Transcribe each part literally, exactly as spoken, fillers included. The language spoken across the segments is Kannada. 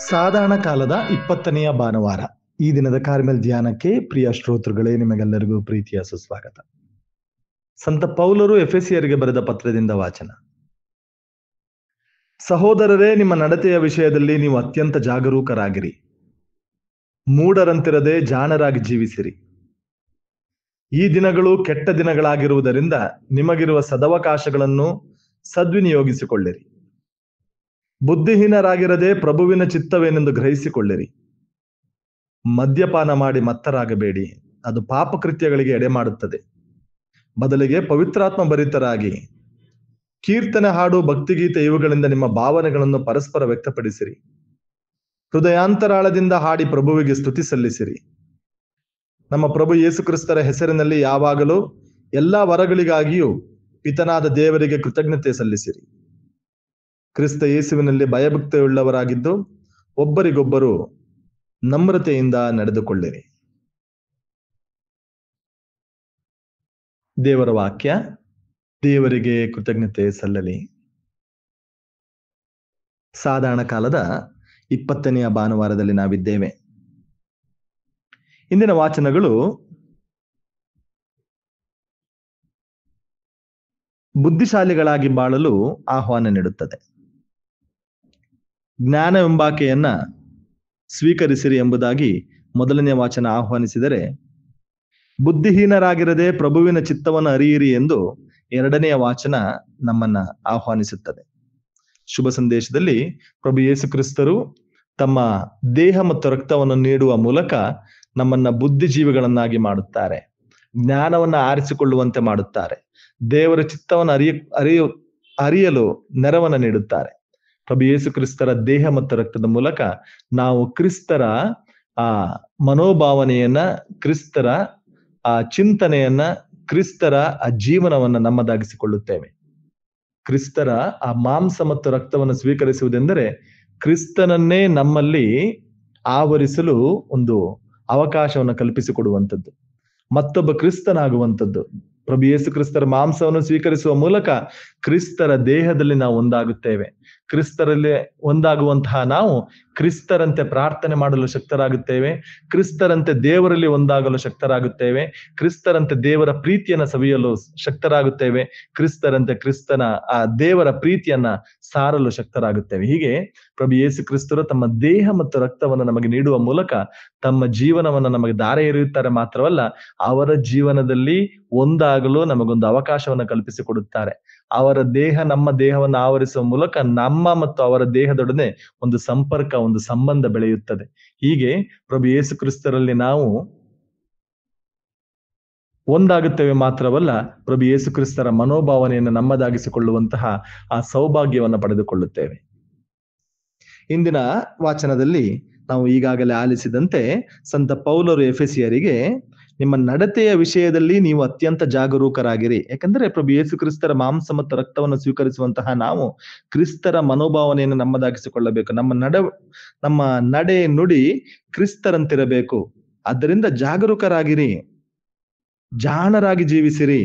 ಸಾಧಾರಣ ಕಾಲದ ಇಪ್ಪತ್ತನೆಯ ಭಾನುವಾರ. ಈ ದಿನದ ಕಾರ್ಮೆಲ್ ಧ್ಯಾನಕ್ಕೆ ಪ್ರಿಯ ಶ್ರೋತೃಗಳೇ, ನಿಮಗೆಲ್ಲರಿಗೂ ಪ್ರೀತಿಯ ಸುಸ್ವಾಗತ. ಸಂತ ಪೌಲರು ಎಫೆಸಿಯರಿಗೆ ಬರೆದ ಪತ್ರದಿಂದ ವಾಚನ. ಸಹೋದರರೇ, ನಿಮ್ಮ ನಡತೆಯ ವಿಷಯದಲ್ಲಿ ನೀವು ಅತ್ಯಂತ ಜಾಗರೂಕರಾಗಿರಿ. ಮೂಢರಂತಿರದೆ ಜಾಣರಾಗಿ ಜೀವಿಸಿರಿ. ಈ ದಿನಗಳು ಕೆಟ್ಟ ದಿನಗಳಾಗಿರುವುದರಿಂದ ನಿಮಗಿರುವ ಸದವಕಾಶಗಳನ್ನು ಸದ್ವಿನಿಯೋಗಿಸಿಕೊಳ್ಳಿರಿ. ಬುದ್ಧಿಹೀನರಾಗಿರದೆ ಪ್ರಭುವಿನ ಚಿತ್ತವೇನೆಂದು ಗ್ರಹಿಸಿಕೊಳ್ಳಿರಿ. ಮದ್ಯಪಾನ ಮಾಡಿ ಮತ್ತರಾಗಬೇಡಿ, ಅದು ಪಾಪಕೃತ್ಯಗಳಿಗೆ ಎಡೆ ಮಾಡುತ್ತದೆ. ಬದಲಿಗೆ ಪವಿತ್ರಾತ್ಮ ಭರಿತರಾಗಿ ಕೀರ್ತನೆ, ಹಾಡು, ಭಕ್ತಿಗೀತೆ ಇವುಗಳಿಂದ ನಿಮ್ಮ ಭಾವನೆಗಳನ್ನು ಪರಸ್ಪರ ವ್ಯಕ್ತಪಡಿಸಿರಿ. ಹೃದಯಾಂತರಾಳದಿಂದ ಹಾಡಿ ಪ್ರಭುವಿಗೆ ಸ್ತುತಿ ಸಲ್ಲಿಸಿರಿ. ನಮ್ಮ ಪ್ರಭು ಯೇಸು ಕ್ರಿಸ್ತರ ಹೆಸರಿನಲ್ಲಿ ಯಾವಾಗಲೂ ಎಲ್ಲಾ ವರಗಳಿಗಾಗಿಯೂ ಪಿತನಾದ ದೇವರಿಗೆ ಕೃತಜ್ಞತೆ ಸಲ್ಲಿಸಿರಿ. ಕ್ರಿಸ್ತ ಯೇಸುವಿನಲ್ಲಿ ಭಯಭಕ್ತಿಯುಳ್ಳವರಾಗಿದ್ದು ಒಬ್ಬರಿಗೊಬ್ಬರು ನಮ್ರತೆಯಿಂದ ನಡೆದುಕೊಳ್ಳಿರಿ. ದೇವರ ವಾಕ್ಯ. ದೇವರಿಗೆ ಕೃತಜ್ಞತೆ ಸಲ್ಲಲಿ. ಸಾಧಾರಣ ಕಾಲದ ಇಪ್ಪತ್ತನೆಯ ಭಾನುವಾರದಲ್ಲಿ ನಾವಿದ್ದೇವೆ. ಇಂದಿನ ವಾಚನಗಳು ಬುದ್ಧಿಶಾಲಿಗಳಾಗಿ ಬಾಳಲು ಆಹ್ವಾನ ನೀಡುತ್ತದೆ. ಜ್ಞಾನವೆಂಬಾಕೆಯನ್ನ ಸ್ವೀಕರಿಸಿರಿ ಎಂಬುದಾಗಿ ಮೊದಲನೇ ವಾಚನ ಆಹ್ವಾನಿಸಿದರೆ, ಬುದ್ಧಿಹೀನರಾಗಿರದೆ ಪ್ರಭುವಿನ ಚಿತ್ತವನ್ನು ಅರಿಯಿರಿ ಎಂದು ಎರಡನೆಯ ವಾಚನ ನಮ್ಮನ್ನ ಆಹ್ವಾನಿಸುತ್ತದೆ. ಶುಭ ಸಂದೇಶದಲ್ಲಿ ಪ್ರಭು ಯೇಸು ಕ್ರಿಸ್ತರು ತಮ್ಮ ದೇಹ ಮತ್ತು ರಕ್ತವನ್ನು ನೀಡುವ ಮೂಲಕ ನಮ್ಮನ್ನ ಬುದ್ಧಿಜೀವಿಗಳನ್ನಾಗಿ ಮಾಡುತ್ತಾರೆ. ಜ್ಞಾನವನ್ನ ಆರಿಸಿಕೊಳ್ಳುವಂತೆ ಮಾಡುತ್ತಾರೆ. ದೇವರ ಚಿತ್ತವನ್ನು ಅರಿಯ ಅರಿಯ ಅರಿಯಲು ನೆರವನ್ನು ನೀಡುತ್ತಾರೆ. ಪ್ರಭು ಯೇಸು ಕ್ರಿಸ್ತರ ದೇಹ ಮತ್ತು ರಕ್ತದ ಮೂಲಕ ನಾವು ಕ್ರಿಸ್ತರ ಆ ಮನೋಭಾವನೆಯನ್ನ, ಕ್ರಿಸ್ತರ ಆ ಚಿಂತನೆಯನ್ನ, ಕ್ರಿಸ್ತರ ಆ ಜೀವನವನ್ನ ನಮ್ಮದಾಗಿಸಿಕೊಳ್ಳುತ್ತೇವೆ. ಕ್ರಿಸ್ತರ ಆ ಮಾಂಸ ಮತ್ತು ರಕ್ತವನ್ನು ಸ್ವೀಕರಿಸುವುದೆಂದರೆ ಕ್ರಿಸ್ತನನ್ನೇ ನಮ್ಮಲ್ಲಿ ಆವರಿಸಲು ಒಂದು ಅವಕಾಶವನ್ನು ಕಲ್ಪಿಸಿಕೊಡುವಂಥದ್ದು, ಮತ್ತೊಬ್ಬ ಕ್ರಿಸ್ತನಾಗುವಂಥದ್ದು. ಪ್ರಭು ಯೇಸು ಕ್ರಿಸ್ತರ ಮಾಂಸವನ್ನು ಸ್ವೀಕರಿಸುವ ಮೂಲಕ ಕ್ರಿಸ್ತರ ದೇಹದಲ್ಲಿ ನಾವು ಒಂದಾಗುತ್ತೇವೆ. ಕ್ರಿಸ್ತರಲ್ಲಿ ಒಂದಾಗುವಂತಹ ನಾವು ಕ್ರಿಸ್ತರಂತೆ ಪ್ರಾರ್ಥನೆ ಮಾಡಲು ಶಕ್ತರಾಗುತ್ತೇವೆ. ಕ್ರಿಸ್ತರಂತೆ ದೇವರಲ್ಲಿ ಒಂದಾಗಲು ಶಕ್ತರಾಗುತ್ತೇವೆ. ಕ್ರಿಸ್ತರಂತೆ ದೇವರ ಪ್ರೀತಿಯನ್ನ ಸವಿಯಲು ಶಕ್ತರಾಗುತ್ತೇವೆ. ಕ್ರಿಸ್ತರಂತೆ ಕ್ರಿಸ್ತನ ಆ ದೇವರ ಪ್ರೀತಿಯನ್ನ ಸಾರಲು ಶಕ್ತರಾಗುತ್ತೇವೆ. ಹೀಗೆ ಪ್ರಭು ಯೇಸು ಕ್ರಿಸ್ತರು ತಮ್ಮ ದೇಹ ಮತ್ತು ರಕ್ತವನ್ನು ನಮಗೆ ನೀಡುವ ಮೂಲಕ ತಮ್ಮ ಜೀವನವನ್ನು ನಮಗೆ ದಾರೆ ಎರೆಯುತ್ತಾರೆ. ಮಾತ್ರವಲ್ಲ, ಅವರ ಜೀವನದಲ್ಲಿ ಒಂದಾಗಲು ನಮಗೊಂದು ಅವಕಾಶವನ್ನು ಕಲ್ಪಿಸಿಕೊಡುತ್ತಾರೆ. ಅವರ ದೇಹ ನಮ್ಮ ದೇಹವನ್ನು ಆವರಿಸುವ ಮೂಲಕ ನಮ್ಮ ಮತ್ತು ಅವರ ದೇಹದೊಡನೆ ಒಂದು ಸಂಪರ್ಕ, ಒಂದು ಸಂಬಂಧ ಬೆಳೆಯುತ್ತದೆ. ಹೀಗೆ ಪ್ರಭು ಯೇಸು ಕ್ರಿಸ್ತರಲ್ಲಿ ನಾವು ಒಂದಾಗುತ್ತೇವೆ. ಮಾತ್ರವಲ್ಲ, ಪ್ರಭು ಯೇಸು ಕ್ರಿಸ್ತರ ಮನೋಭಾವನೆಯನ್ನು ನಮ್ಮದಾಗಿಸಿಕೊಳ್ಳುವಂತಹ ಆ ಸೌಭಾಗ್ಯವನ್ನು ಪಡೆದುಕೊಳ್ಳುತ್ತೇವೆ. ಇಂದಿನ ವಾಚನದಲ್ಲಿ ನಾವು ಈಗಾಗಲೇ ಆಲಿಸಿದಂತೆ ಸಂತ ಪೌಲರು ಎಫೆಸಿಯರಿಗೆ, ನಿಮ್ಮ ನಡತೆಯ ವಿಷಯದಲ್ಲಿ ನೀವು ಅತ್ಯಂತ ಜಾಗರೂಕರಾಗಿರಿ. ಯಾಕಂದ್ರೆ ಪ್ರಭು ಯೇಸು ಕ್ರಿಸ್ತರ ಮಾಂಸ ಮತ್ತು ರಕ್ತವನ್ನು ಸ್ವೀಕರಿಸುವಂತಹ ನಾವು ಕ್ರಿಸ್ತರ ಮನೋಭಾವನೆಯನ್ನು ನಮ್ಮದಾಗಿಸಿಕೊಳ್ಳಬೇಕು. ನಮ್ಮ ನಡ ನಮ್ಮ ನಡೆ ನುಡಿ ಕ್ರಿಸ್ತರಂತಿರಬೇಕು. ಆದ್ದರಿಂದ ಜಾಗರೂಕರಾಗಿರಿ, ಜಾಣರಾಗಿ ಜೀವಿಸಿರಿ,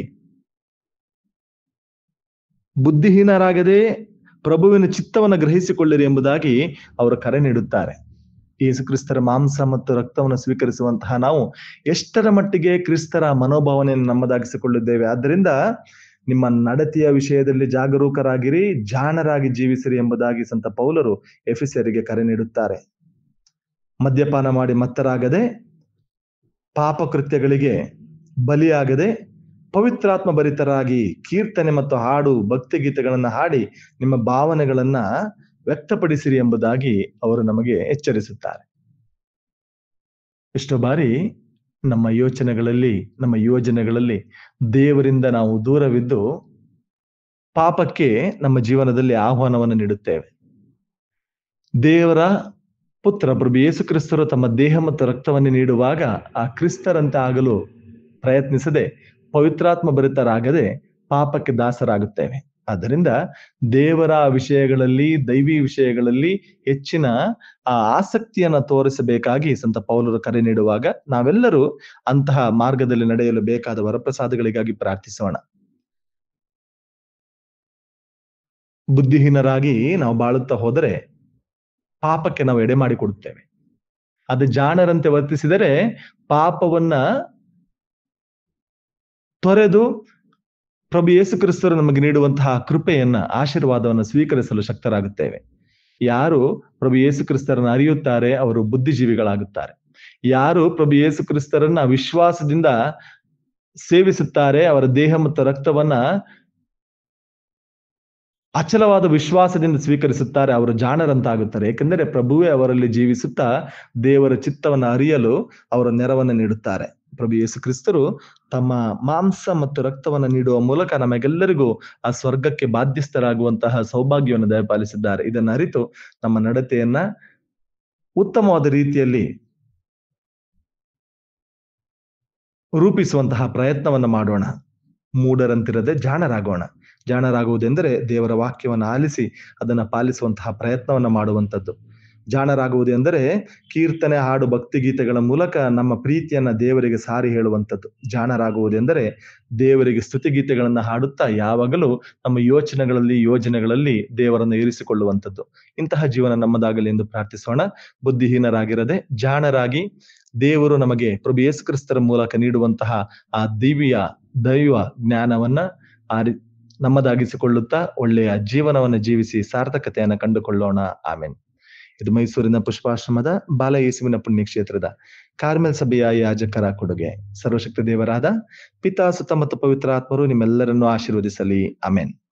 ಬುದ್ಧಿಹೀನರಾಗದೆ ಪ್ರಭುವಿನ ಚಿತ್ತವನ್ನು ಗ್ರಹಿಸಿಕೊಳ್ಳಿರಿ ಎಂಬುದಾಗಿ ಅವರು ಕರೆ ನೀಡುತ್ತಾರೆ. ಯೇಸು ಕ್ರಿಸ್ತರ ಮಾಂಸ ಮತ್ತು ರಕ್ತವನ್ನು ಸ್ವೀಕರಿಸುವಂತಹ ನಾವು ಎಷ್ಟರ ಮಟ್ಟಿಗೆ ಕ್ರಿಸ್ತರ ಮನೋಭಾವನೆಯನ್ನು ನಮ್ಮದಾಗಿಸಿಕೊಳ್ಳಿದ್ದೇವೆ. ಆದ್ದರಿಂದ ನಿಮ್ಮ ನಡತೆಯ ವಿಷಯದಲ್ಲಿ ಜಾಗರೂಕರಾಗಿರಿ, ಜಾಣರಾಗಿ ಜೀವಿಸಿರಿ ಎಂಬುದಾಗಿ ಸಂತ ಪೌಲರು ಎಫೆಸಿಯರಿಗೆ ಕರೆ ನೀಡುತ್ತಾರೆ. ಮದ್ಯಪಾನ ಮಾಡಿ ಮತ್ತರಾಗದೆ, ಪಾಪಕೃತ್ಯಗಳಿಗೆ ಬಲಿಯಾಗದೆ, ಪವಿತ್ರಾತ್ಮ ಭರಿತರಾಗಿ ಕೀರ್ತನೆ ಮತ್ತು ಹಾಡು, ಭಕ್ತಿ ಗೀತೆಗಳನ್ನ ಹಾಡಿ ನಿಮ್ಮ ಭಾವನೆಗಳನ್ನ ವ್ಯಕ್ತಪಡಿಸಿರಿ ಎಂಬುದಾಗಿ ಅವರು ನಮಗೆ ಎಚ್ಚರಿಸುತ್ತಾರೆ. ಎಷ್ಟೋ ಬಾರಿ ನಮ್ಮ ಯೋಚನೆಗಳಲ್ಲಿ, ನಮ್ಮ ಯೋಜನೆಗಳಲ್ಲಿ ದೇವರಿಂದ ನಾವು ದೂರವಿದ್ದು ಪಾಪಕ್ಕೆ ನಮ್ಮ ಜೀವನದಲ್ಲಿ ಆಹ್ವಾನವನ್ನು ನೀಡುತ್ತೇವೆ. ದೇವರ ಪುತ್ರ ಪ್ರಭು ಯೇಸು ಕ್ರಿಸ್ತರು ತಮ್ಮ ದೇಹ ಮತ್ತು ರಕ್ತವನ್ನು ನೀಡುವಾಗ ಆ ಕ್ರಿಸ್ತರಂತೆ ಆಗಲು ಪ್ರಯತ್ನಿಸದೆ, ಪವಿತ್ರಾತ್ಮ ಭರಿತರಾಗದೆ ಪಾಪಕ್ಕೆ ದಾಸರಾಗುತ್ತೇವೆ. ಆದ್ದರಿಂದ ದೇವರ ವಿಷಯಗಳಲ್ಲಿ, ದೈವಿ ವಿಷಯಗಳಲ್ಲಿ ಹೆಚ್ಚಿನ ಆ ಆಸಕ್ತಿಯನ್ನ ತೋರಿಸಬೇಕಾಗಿ ಸಂತ ಪೌಲರು ಕರೆ ನೀಡುವಾಗ ನಾವೆಲ್ಲರೂ ಅಂತಹ ಮಾರ್ಗದಲ್ಲಿ ನಡೆಯಲು ಬೇಕಾದ ವರಪ್ರಸಾದಗಳಿಗಾಗಿ ಪ್ರಾರ್ಥಿಸೋಣ. ಬುದ್ಧಿಹೀನರಾಗಿ ನಾವು ಬಾಳುತ್ತಾ ಹೋದರೆ ಪಾಪಕ್ಕೆ ನಾವು ಎಡೆ ಮಾಡಿ ಕೊಡುತ್ತೇವೆ. ಅದು ಜಾಣರಂತೆ ವರ್ತಿಸಿದರೆ ಪಾಪವನ್ನ ತೊರೆದು ಪ್ರಭು ಯೇಸು ಕ್ರಿಸ್ತರು ನಮಗೆ ನೀಡುವಂತಹ ಕೃಪೆಯನ್ನ, ಆಶೀರ್ವಾದವನ್ನು ಸ್ವೀಕರಿಸಲು ಶಕ್ತರಾಗುತ್ತೇವೆ. ಯಾರು ಪ್ರಭು ಯೇಸು ಕ್ರಿಸ್ತರನ್ನು ಅರಿಯುತ್ತಾರೆ ಅವರು ಬುದ್ಧಿಜೀವಿಗಳಾಗುತ್ತಾರೆ. ಯಾರು ಪ್ರಭು ಯೇಸು ಕ್ರಿಸ್ತರನ್ನ ವಿಶ್ವಾಸದಿಂದ ಸೇವಿಸುತ್ತಾರೆ, ಅವರ ದೇಹ ಮತ್ತು ರಕ್ತವನ್ನ ಅಚಲವಾದ ವಿಶ್ವಾಸದಿಂದ ಸ್ವೀಕರಿಸುತ್ತಾರೆ, ಅವರು ಜಾಣರಂತಾಗುತ್ತಾರೆ. ಏಕೆಂದರೆ ಪ್ರಭುವೇ ಅವರಲ್ಲಿ ಜೀವಿಸುತ್ತಾ ದೇವರ ಚಿತ್ತವನ್ನು ಅರಿಯಲು ಅವರ ನೆರವನ್ನು ನೀಡುತ್ತಾರೆ. ಪ್ರಭು ಯೇಸು ಕ್ರಿಸ್ತರು ತಮ್ಮ ಮಾಂಸ ಮತ್ತು ರಕ್ತವನ್ನು ನೀಡುವ ಮೂಲಕ ನಮಗೆಲ್ಲರಿಗೂ ಆ ಸ್ವರ್ಗಕ್ಕೆ ಬಾಧ್ಯಸ್ಥರಾಗುವಂತಹ ಸೌಭಾಗ್ಯವನ್ನು ದಯಪಾಲಿಸಿದ್ದಾರೆ. ಇದನ್ನು ಅರಿತು ನಮ್ಮ ನಡತೆಯನ್ನ ಉತ್ತಮವಾದ ರೀತಿಯಲ್ಲಿ ರೂಪಿಸುವಂತಹ ಪ್ರಯತ್ನವನ್ನು ಮಾಡೋಣ. ಮೂಢರಂತಿರದೆ ಜಾಣರಾಗೋಣ. ಜಾಣರಾಗುವುದೆಂದರೆ ದೇವರ ವಾಕ್ಯವನ್ನು ಆಲಿಸಿ ಅದನ್ನ ಪಾಲಿಸುವಂತಹ ಪ್ರಯತ್ನವನ್ನ ಮಾಡುವಂಥದ್ದು. ಜಾಣರಾಗುವುದು ಎಂದರೆ ಕೀರ್ತನೆ, ಹಾಡು, ಭಕ್ತಿ ಗೀತೆಗಳ ಮೂಲಕ ನಮ್ಮ ಪ್ರೀತಿಯನ್ನ ದೇವರಿಗೆ ಸಾರಿ ಹೇಳುವಂಥದ್ದು. ಜಾಣರಾಗುವುದೆಂದರೆ ದೇವರಿಗೆ ಸ್ತುತಿಗೀತೆಗಳನ್ನ ಹಾಡುತ್ತಾ ಯಾವಾಗಲೂ ನಮ್ಮ ಯೋಚನೆಗಳಲ್ಲಿ ಯೋಜನೆಗಳಲ್ಲಿ ದೇವರನ್ನು ಇರಿಸಿಕೊಳ್ಳುವಂಥದ್ದು. ಇಂತಹ ಜೀವನ ನಮ್ಮದಾಗಲಿ ಎಂದು ಪ್ರಾರ್ಥಿಸೋಣ. ಬುದ್ಧಿಹೀನರಾಗಿರದೆ ಜಾಣರಾಗಿ ದೇವರು ನಮಗೆ ಪ್ರಭು ಯೇಸು ಕ್ರಿಸ್ತರ ಮೂಲಕ ನೀಡುವಂತಹ ಆ ದಿವ್ಯ ದೈವ ಜ್ಞಾನವನ್ನ ಆರಿ ನಮ್ಮದಾಗಿಸಿಕೊಳ್ಳುತ್ತಾ ಒಳ್ಳೆಯ ಜೀವನವನ್ನು ಜೀವಿಸಿ ಸಾರ್ಥಕತೆಯನ್ನ ಕಂಡುಕೊಳ್ಳೋಣ. ಆಮೆನ್. ಇದು ಮೈಸೂರಿನ ಪುಷ್ಪಾಶ್ರಮದ ಬಾಲಯೇಸುವಿನ ಪುಣ್ಯಕ್ಷೇತ್ರದ ಕಾರ್ಮೆಲ್ ಸಭೆಯ ಯಾಜಕರ ಕೊಡುಗೆ. ಸರ್ವಶಕ್ತ ದೇವರಾದ ಪಿತಾ, ಸುತ ಮತ್ತು ಪವಿತ್ರ ಆತ್ಮರು ನಿಮ್ಮೆಲ್ಲರನ್ನು ಆಶೀರ್ವದಿಸಲಿ. ಆಮೆನ್.